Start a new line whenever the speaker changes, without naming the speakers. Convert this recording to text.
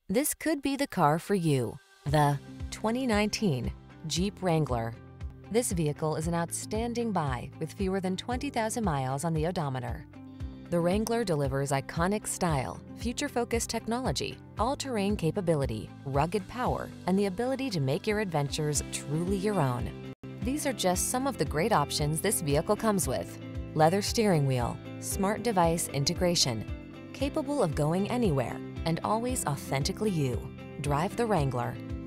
This could be the car for you. The 2019 Jeep Wrangler. This vehicle is an outstanding buy with fewer than 20,000 miles on the odometer. The Wrangler delivers iconic style, future-focused technology, all-terrain capability, rugged power, and the ability to make your adventures truly your own. These are just some of the great options this vehicle comes with: leather steering wheel, smart device integration, capable of going anywhere, and always authentically you. Drive the Wrangler.